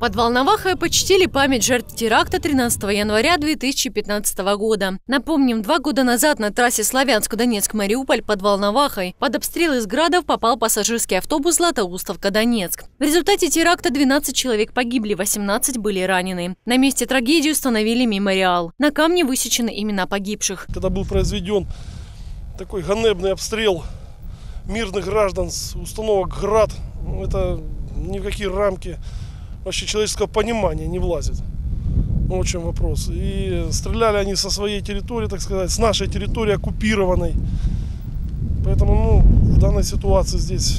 Под Волновахой почтили память жертв теракта 13 января 2015 года. Напомним, 2 года назад на трассе Славянск-Донецк-Мариуполь под Волновахой под обстрел из градов попал пассажирский автобус Златоустовка-Донецк. В результате теракта 12 человек погибли, 18 были ранены. На месте трагедии установили мемориал. На камне высечены имена погибших. Когда был произведен такой ганебный обстрел мирных граждан с установок «Град», это ни в какие рамки вообще человеческого понимания не влазит. В чем вопрос. И стреляли они со своей территории, так сказать, с нашей территории оккупированной. Поэтому в данной ситуации здесь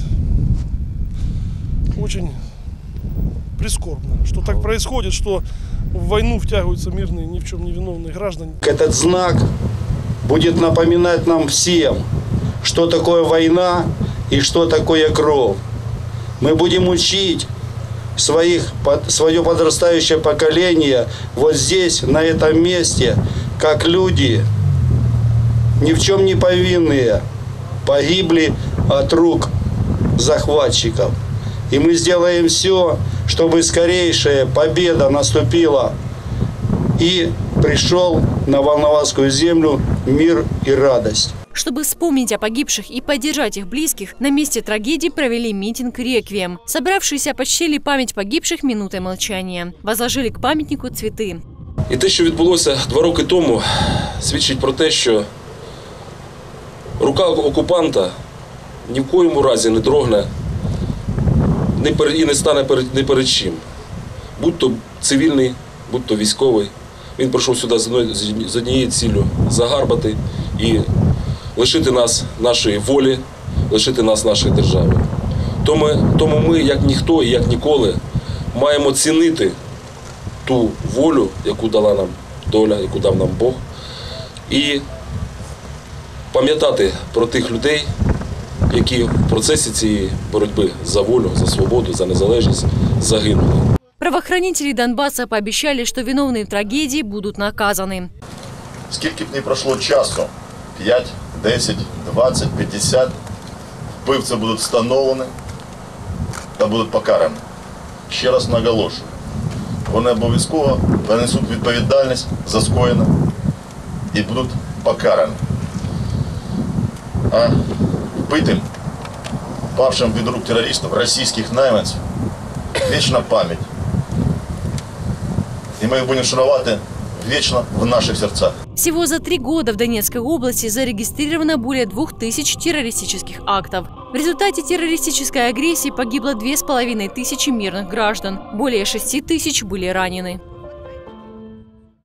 очень прискорбно, что так происходит, что в войну втягиваются мирные, ни в чем не виновные граждане. Этот знак будет напоминать нам всем, что такое война и что такое кровь. Мы будем учить свое подрастающее поколение вот здесь, на этом месте, как люди, ни в чем не повинные, погибли от рук захватчиков. И мы сделаем все, чтобы скорейшая победа наступила и пришел на Волновахскую землю мир и радость. Чтобы вспомнить о погибших и поддержать их близких, на месте трагедии провели митинг «Реквием». Собравшиеся почтили память погибших минутой молчания. Возложили к пам'ятнику цвіти. І те, що відбулося 2 роки тому, свідчить про те, що рука окупанта ні в коєму разі не дрогне і не стане ні перед чим. Будь то цивільний, будь то військовий. Він прийшов сюди з однією ціллю – загарбати і лишити нас нашої волі, лишити нас нашої держави. Тому ми, як ніхто і як ніколи, маємо цінити ту волю, яку дала нам доля, яку дав нам Бог, і пам'ятати про тих людей, які в процесі цієї боротьби за волю, за свободу, за незалежність загинули. Правоохранители Донбасса пообещали, что виновные в трагедии будут наказаны. Скільки б не пройшло часу, 5, 10, 20, 50, вбивці будуть встановлені та будуть покарані. Ще раз наголошую, вони обов'язково понесуть відповідальність за скоєне і будуть покарані. А вбитим, павшим від рук терористів, російських найманців, вічна пам'ять. И мы их будем шанувати вечно в наших сердцах. Всего за 3 года в Донецкой области зарегистрировано более 2000 террористических актов. В результате террористической агрессии погибло 2500 мирных граждан. Более 6000 были ранены.